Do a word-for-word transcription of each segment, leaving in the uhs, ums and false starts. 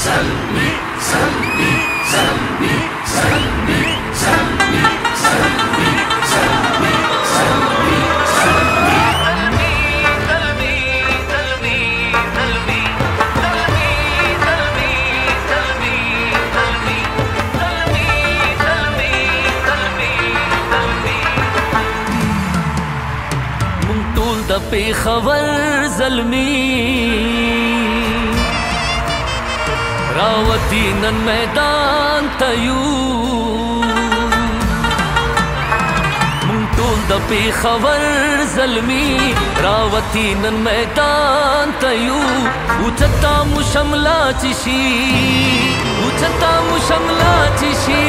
زلمي زلمي زلمي زلمي زلمي زلمي زلمي زلمي زلمي د پیښور زلمی راوتی نن میدان ته یو مونږ ټول د پیښور زلمی راوتی نن میدان ته یو اوچتا مو شملا چې شي اوچتا مو شملا چې شي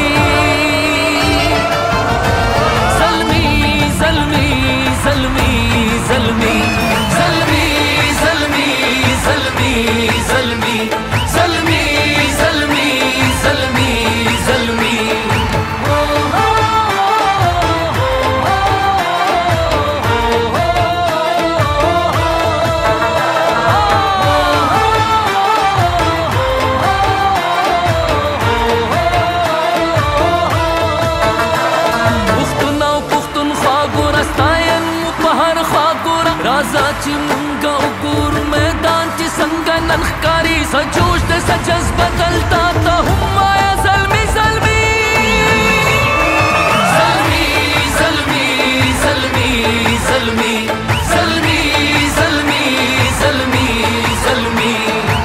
زلمی زلمی زلمی زلمی زلمی زلمی زلمی زلمی زلمی زلمی زلمی زلمی رازا چې مونږه وګورو میدان چې څنګه نن ښکاري څه جوش دی څه جذبه دلته ته هم وایه زلمي زلمي زلمي زلمي زلمي زلمي زلمي زلمي زلمي زلمي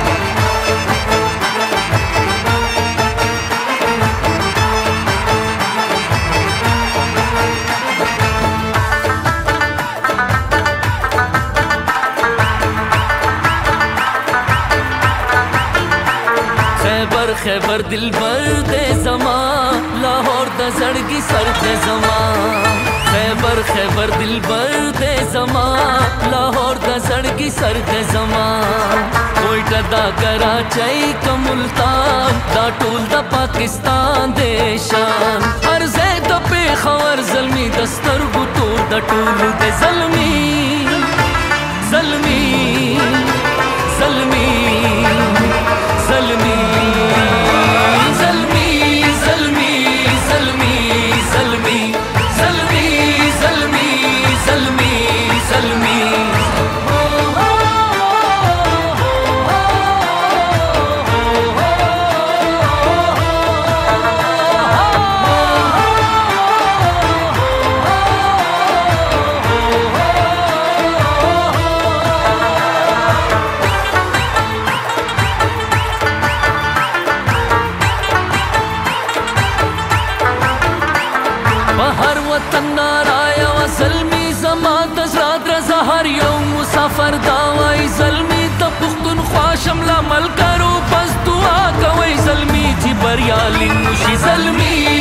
خیبر دلبر دے زمان لاہور دا زړګي سر دے زمان خیبر خیبر دلبر دے زمان لاہور دا زړګي سر دے زمان کوئټه دا کراچۍ کا ملتان دا ټول د پاکستان دے شان هر ځای د پیښور زلمی د سترګو تور د ټولو دے زلمی زلمی زلمی زلمی زلمی زما د زړه درزه هر یو مسافر دا وای زلمی د پښتونخوا شمله ملګرو بس دعا کوئ زلمی چې بریالي مو شي زلمی